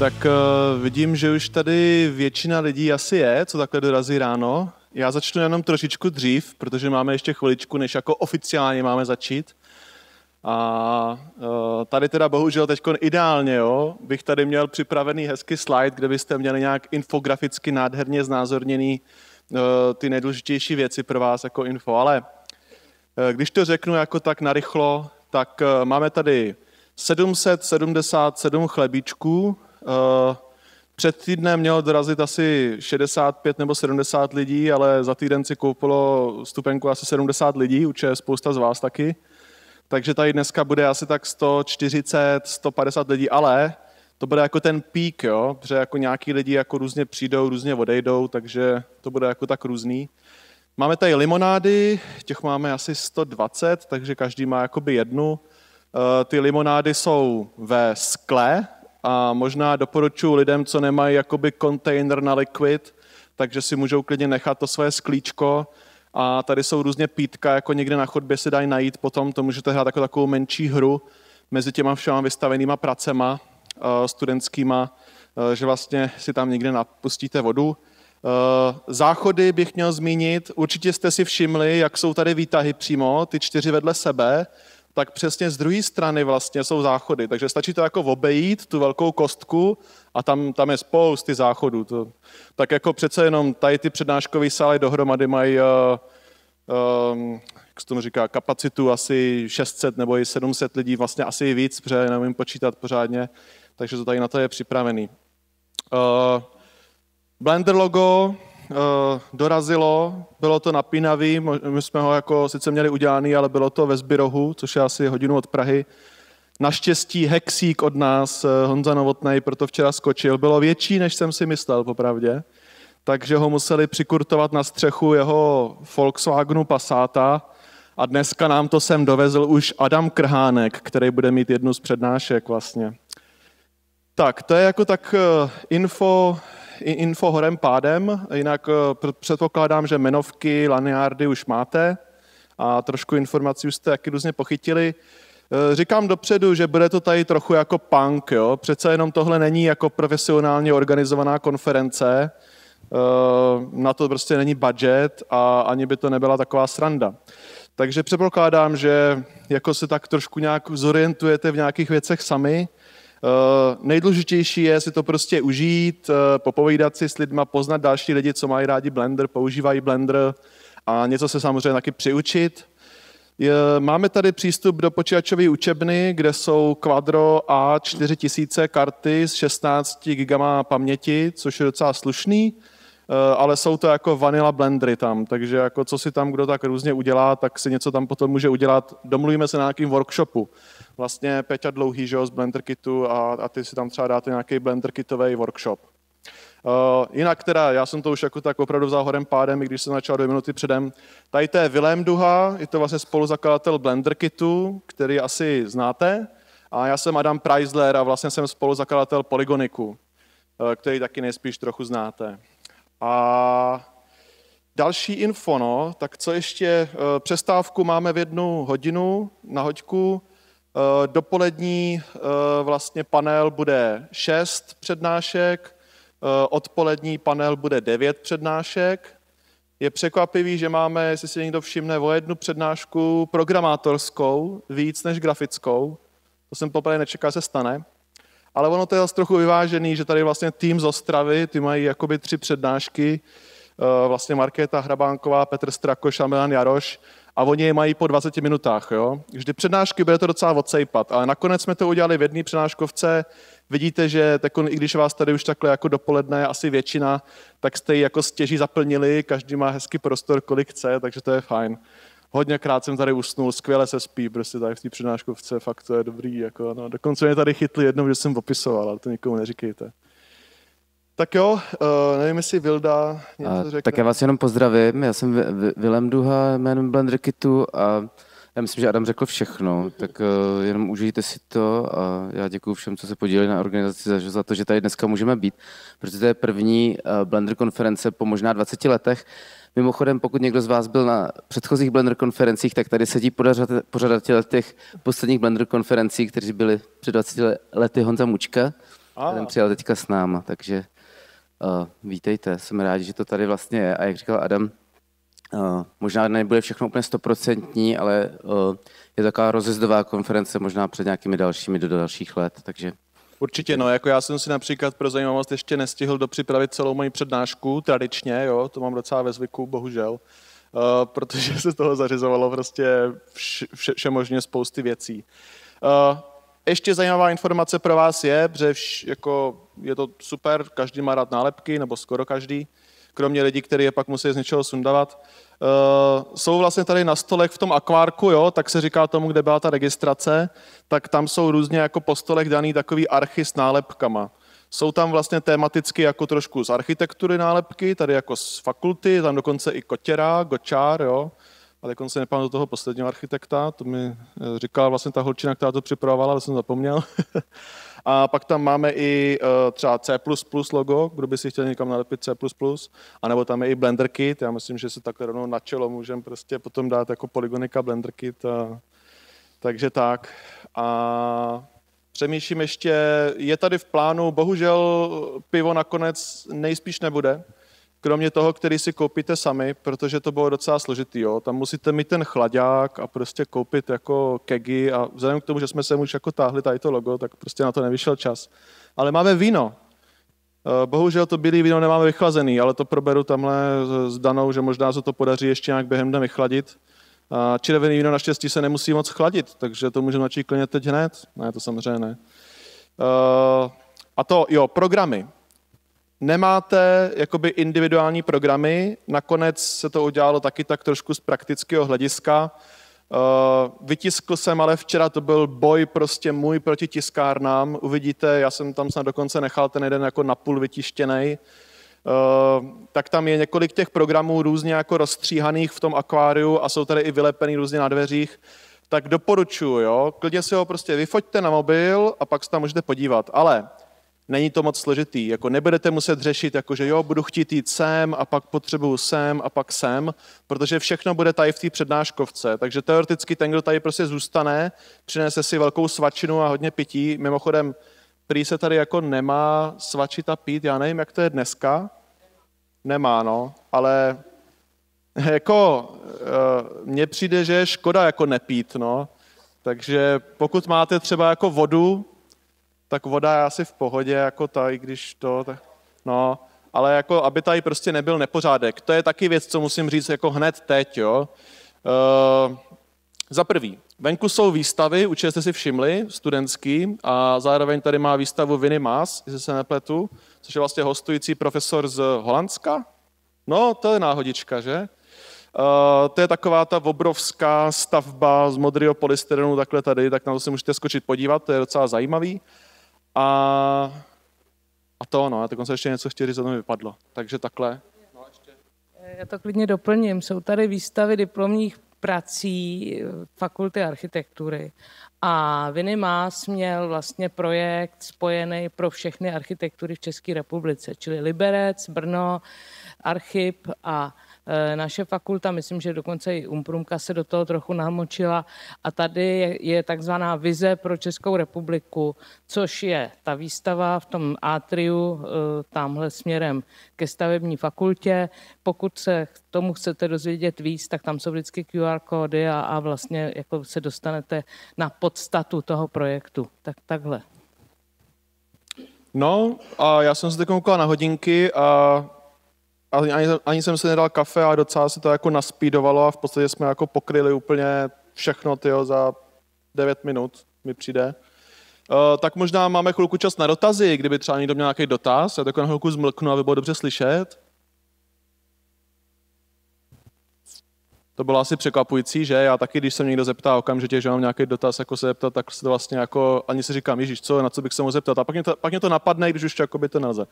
Tak vidím, že už tady většina lidí asi je, co takhle dorazí ráno. Já začnu jenom trošičku dřív, protože máme ještě chviličku, než jako oficiálně máme začít. A tady teda bohužel teď ideálně, jo, bych tady měl připravený hezký slide, kde byste měli nějak infograficky nádherně znázorněný ty nejdůležitější věci pro vás jako info. Ale když to řeknu jako tak narychlo, tak máme tady 777 chlebíčků. Před týdnem mělo dorazit asi 65 nebo 70 lidí, ale za týden si koupilo stupenku asi 70 lidí, určitě spousta z vás taky. Takže tady dneska bude asi tak 140, 150 lidí, ale to bude jako ten pík, jo, protože jako nějaký lidi jako různě přijdou, různě odejdou, takže to bude jako tak různý. Máme tady limonády, těch máme asi 120, takže každý má jakoby jednu. Ty limonády jsou ve skle a možná doporučuji lidem, co nemají jakoby kontejner na liquid, takže si můžou klidně nechat to své sklíčko. A tady jsou různě pítka, jako někde na chodbě se dají najít, potom to můžete hrát jako takovou menší hru mezi těma všema vystavenýma pracema studentskýma, že vlastně si tam někde napustíte vodu. Záchody bych měl zmínit, určitě jste si všimli, jak jsou tady výtahy přímo, ty 4 vedle sebe, tak přesně z druhé strany vlastně jsou záchody, takže stačí to jako obejít, tu velkou kostku a tam je spousty záchodů. Tak jako přece jenom tady ty přednáškové sály dohromady mají, jak se tomu říká, kapacitu asi 600 nebo i 700 lidí, vlastně asi i víc, protože nevím počítat pořádně, takže to tady na to je připravený. Blender logo dorazilo, bylo to napínavý, my jsme ho jako sice měli udělaný, ale bylo to ve Zbyrohu, což je asi hodinu od Prahy. Naštěstí hexík od nás, Honza Novotnej, proto včera skočil, bylo větší, než jsem si myslel, popravdě. Takže ho museli přikurtovat na střechu jeho Volkswagenu Passata a dneska nám to sem dovezl už Adam Krhánek, který bude mít jednu z přednášek vlastně. Tak, to je jako tak info horem pádem, jinak předpokládám, že jmenovky, lanyardy už máte a trošku informací už jste taky různě pochytili. Říkám dopředu, že bude to tady trochu jako punk, jo? Přece jenom tohle není jako profesionálně organizovaná konference, na to prostě není budget a ani by to nebyla taková sranda. Takže předpokládám, že jako se tak trošku nějak zorientujete v nějakých věcech sami. Nejdůležitější je si to prostě užít, popovídat si s lidma, poznat další lidi, co mají rádi Blender, používají Blender a něco se samozřejmě taky přiučit. Máme tady přístup do počítačové učebny, kde jsou Quadro A4000 karty s 16 GB paměti, což je docela slušný, ale jsou to jako vanilla blendery tam, takže jako co si tam kdo tak různě udělá, tak si něco tam potom může udělat. Domluvíme se na nějakým workshopu. Vlastně Peťa Dlouhý, že jo, z Blender Kitu a ty si tam třeba dáte nějaký Blender Kitový workshop. Jinak teda, já jsem to už jako tak opravdu vzal horem pádem, i když jsem začal 2 minuty předem. Tady to je Vilém Duha, je to vlastně spoluzakladatel Blender Kitu, který asi znáte. A já jsem Adam Preisler a vlastně jsem spoluzakladatel Polygoniku, který taky nejspíš trochu znáte. A další info, no, tak co ještě, přestávku máme v 1 hodinu na hoďku. Dopolední vlastně panel bude 6 přednášek, odpolední panel bude 9 přednášek. Je překvapivý, že máme, jestli si někdo všimne, o 1 přednášku programátorskou, víc než grafickou. To jsem poprvé nečekal, se stane. Ale ono to je zase trochu vyvážený, že tady vlastně tým z Ostravy, ty mají jakoby 3 přednášky, vlastně Markéta Hrabánková, Petr Strakoš a Milan Jaroš, a oni je mají po 20 minutách. Jo? Vždy přednášky bude to docela odsejpat, ale nakonec jsme to udělali v 1 přednáškovce. Vidíte, že i když vás tady už takhle jako dopoledne je asi většina, tak jste ji jako stěží zaplnili, každý má hezký prostor, kolik chce, takže to je fajn. Hodněkrát jsem tady usnul, skvěle se spí, prostě tady v té přednáškovce, fakt to je dobrý. Jako, no. Dokonce mě tady chytli jednou, že jsem opisoval, ale to nikomu neříkejte. Tak jo, nevím, jestli Vilda něco řekne. Tak já vás jenom pozdravím, já jsem Vilém Duha jménem Blender Kitu a já myslím, že Adam řekl všechno, tak jenom užijte si to a já děkuji všem, co se podíleli na organizaci za to, že tady dneska můžeme být, protože to je první Blender konference po možná 20 letech. Mimochodem, pokud někdo z vás byl na předchozích Blender konferencích, tak tady sedí pořadatel těch posledních Blender konferencí, kteří byli před 20 lety Honza Mučka. Adam přijel teďka s náma, takže vítejte. Jsem rád, že to tady vlastně je. A jak říkal Adam, možná nebude všechno úplně 100%, ale je taková rozezdová konference možná před nějakými dalšími do dalších let, takže... Určitě, no, jako já jsem si například pro zajímavost ještě nestihl dopřipravit celou moji přednášku, tradičně, jo, to mám docela ve zvyku, bohužel, protože se z toho zařizovalo prostě všemožně spousty věcí. Ještě zajímavá informace pro vás je, že jako je to super, každý má rád nálepky, nebo skoro každý, kromě lidí, kteří je pak musí z něčeho sundavat. Jsou vlastně tady na stolech v tom akvárku, jo, tak se říká tomu, kde byla ta registrace, tak tam jsou různě jako po stolech daný takový archy s nálepkama. Jsou tam vlastně tematicky jako trošku z architektury nálepky, tady jako z fakulty, tam dokonce i Kotěra, Gočár, jo. A dokonce nepamatuji toho posledního architekta, to mi říkala vlastně ta holčina, která to připravovala, ale jsem zapomněl. A pak tam máme i třeba C++ logo, kdo by si chtěl někam nalepit C++, anebo tam je i Blender Kit, já myslím, že se takhle rovnou na čelo můžeme prostě potom dát jako Polygonika Blender Kit. Takže tak. A přemýšlím ještě, je tady v plánu, bohužel pivo nakonec nejspíš nebude, kromě toho, který si koupíte sami, protože to bylo docela složitý, jo. Tam musíte mít ten chlaďák a prostě koupit jako kegy a vzhledem k tomu, že jsme se už jako táhli tady to logo, tak prostě na to nevyšel čas. Ale máme víno. Bohužel to bílé víno nemáme vychlazený, ale to proberu tamhle s Danou, že možná se to podaří ještě nějak během dne vychladit. Červené víno naštěstí se nemusí moc chladit, takže to můžeme začít klidně teď hned. Ne, to samozřejmě ne. A to, jo, programy. Nemáte jakoby individuální programy, nakonec se to udělalo taky tak trošku z praktického hlediska. Vytiskl jsem, ale včera to byl boj prostě můj proti tiskárnám. Uvidíte, já jsem tam snad dokonce nechal ten jeden jako napůl vytištěnej. Tak tam je několik těch programů různě jako rozstříhaných v tom akváriu a jsou tady i vylepený různě na dveřích. Tak doporučuji, jo, klidně si ho prostě vyfoťte na mobil a pak se tam můžete podívat, ale není to moc složitý, jako nebudete muset řešit, jako že jo, budu chtít jít sem a pak potřebuju sem a pak sem, protože všechno bude tady v té přednáškovce, takže teoreticky ten, kdo tady prostě zůstane, přinese si velkou svačinu a hodně pití, mimochodem, prý se tady jako nemá svačit a pít, já nevím, jak to je dneska, nemá, no, ale jako mně přijde, že je škoda jako nepít, no, takže pokud máte třeba jako vodu, tak voda je asi v pohodě, jako tady, když to, tak, no, ale jako, aby tady prostě nebyl nepořádek. To je taky věc, co musím říct jako hned teď, jo. Za prvý, venku jsou výstavy, určitě jste si všimli, studentský, a zároveň tady má výstavu Winnie Maas, jestli se nepletu, což je vlastně hostující profesor z Holandska. No, to je náhodička, že? To je taková ta obrovská stavba z modrého polystyrenu, takhle tady, tak na to se můžete skočit podívat, to je docela zajímavý. A to, no, a tak se ještě něco chtěl říct, to mi vypadlo. Takže takhle. No, ještě. Já to klidně doplním. Jsou tady výstavy diplomních prací fakulty architektury. A Winnie Maas měl vlastně projekt spojený pro všechny architektury v České republice, čili Liberec, Brno, Archip a naše fakulta, myslím, že dokonce i Umprumka se do toho trochu namočila a tady je takzvaná vize pro Českou republiku, což je ta výstava v tom atriu tamhle směrem ke stavební fakultě. Pokud se k tomu chcete dozvědět víc, tak tam jsou vždycky QR kódy a vlastně jako se dostanete na podstatu toho projektu. Tak takhle. No a já jsem se teď koukal na hodinky a ani jsem si nedal kafe a docela se to jako naspídovalo a v podstatě jsme jako pokryli úplně všechno tyjo, za 9 minut mi přijde. Tak možná máme chvilku čas na dotazy, kdyby třeba někdo měl nějaký dotaz. Já takovou chvilku zmlknu, aby bylo dobře slyšet. To bylo asi překvapující, že? Já taky, když se někdo zeptá okamžitě, že mám nějaký dotaz, jako se zeptat, tak se to vlastně jako, ani si říkám, ježíš, co, na co bych se mohl zeptat. A pak mě to napadne, když už jakoby to nelze.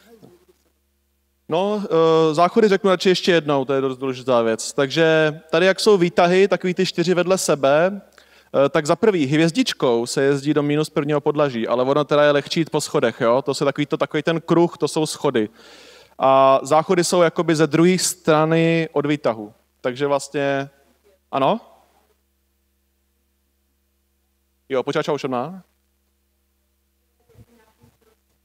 No, záchody řeknu radši ještě jednou, to je dost důležitá věc. Takže tady, jak jsou výtahy, takový ty 4 vedle sebe, tak za prvý hvězdičkou se jezdí do minus prvního podlaží, ale ono teda je lehčí jít po schodech, jo? To je takový ten kruh, to jsou schody. A záchody jsou jakoby ze druhé strany od výtahu. Takže vlastně, ano? Jo, počítač už má?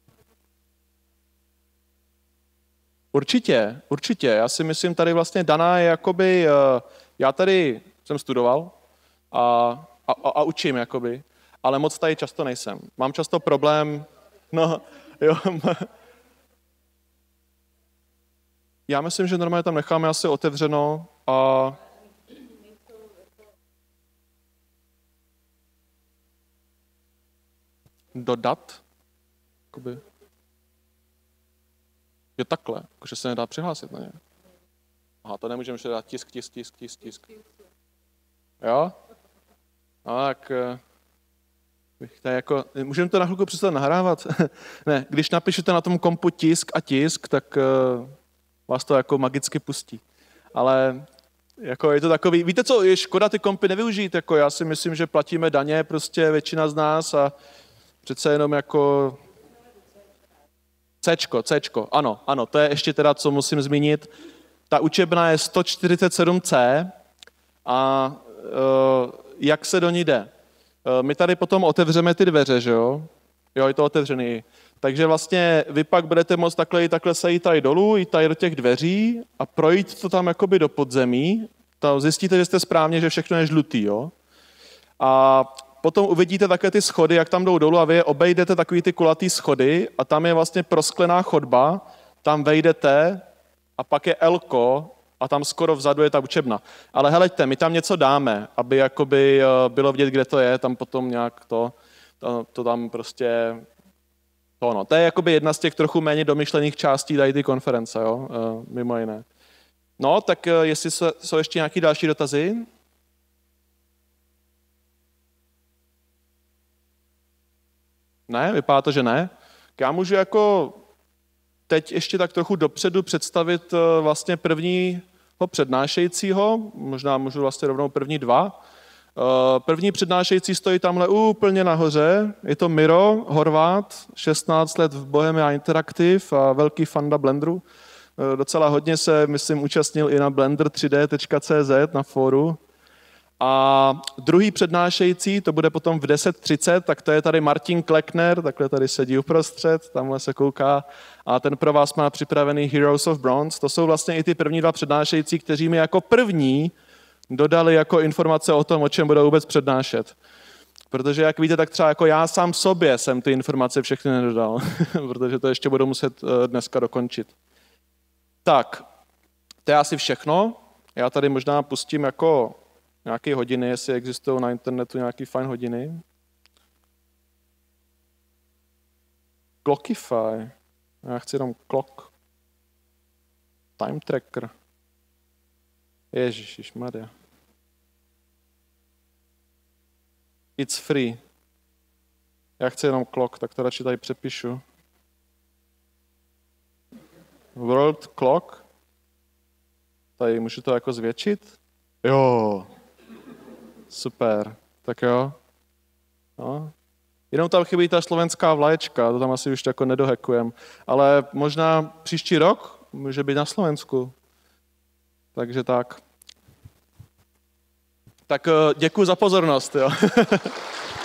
Určitě, určitě. Já si myslím, tady vlastně Dana je jakoby, já tady jsem studoval a učím jakoby, ale moc tady často nejsem. Mám často problém, no jo. Já myslím, že normálně tam necháme asi otevřeno a dodat, jakoby. Je takhle, že se nedá přihlásit na ně. Aha, to nemůžeme ještě dát tisk. Jo? Tak, můžeme to na chvilku přestat nahrávat? Ne, když napíšete na tom kompu tisk a tisk, tak vás to jako magicky pustí. Ale jako je to takový, víte co, je škoda ty kompy nevyužít, jako já si myslím, že platíme daně prostě většina z nás a přece jenom jako Cčko, ano, to je ještě teda, co musím zmínit. Ta učebna je 147C a jak se do ní jde? My tady potom otevřeme ty dveře, že jo? Jo, je to otevřený. Takže vlastně vy pak budete moct takhle se jít tady dolů, jít tady do těch dveří a projít to tam jakoby do podzemí. Zjistíte, že jste správně, že všechno je žlutý, jo? A potom uvidíte také ty schody, jak tam jdou dolů a vy obejdete takový ty kulatý schody a tam je vlastně prosklená chodba, tam vejdete a pak je elko a tam skoro vzadu je ta učebna. Ale heleďte, my tam něco dáme, aby jakoby bylo vidět, kde to je, tam potom nějak to tam prostě to je jakoby jedna z těch trochu méně domyšlených částí tady ty konference, jo, mimo jiné. No, tak jestli jsou ještě nějaký další dotazy? Ne, vypadá to, že ne. Já můžu jako teď ještě tak trochu dopředu představit vlastně prvního přednášejícího, možná můžu vlastně rovnou první dva. První přednášející stojí tamhle úplně nahoře, je to Miro Horvát, 16 let v Bohemia Interactive a velký fanda Blenderu. Docela hodně se, myslím, účastnil i na blender3d.cz na fóru. A druhý přednášející, to bude potom v 10:30, tak to je tady Martin Kleckner, takhle tady sedí uprostřed, tamhle se kouká a ten pro vás má připravený Heroes of Bronze. To jsou vlastně i ty první dva přednášející, kteří mi jako první dodali jako informace o tom, o čem budou vůbec přednášet. Protože jak víte, tak třeba jako já sám sobě jsem ty informace všechny nedodal, protože to ještě budu muset dneska dokončit. Tak, to je asi všechno. Já tady možná pustím jako nějaké hodiny, jestli existují na internetu nějaké fajn hodiny. Clockify. Já chci jenom clock. Time tracker. Ježišmarja. It's free. Já chci jenom clock, tak to radši tady přepíšu. World clock. Tady můžu to jako zvětšit? Jo. Super. Tak jo. No. Jenom tam chybí ta slovenská vlaječka, to tam asi už jako nedohekujem. Ale možná příští rok může být na Slovensku. Takže tak. Tak děkuji za pozornost. Jo.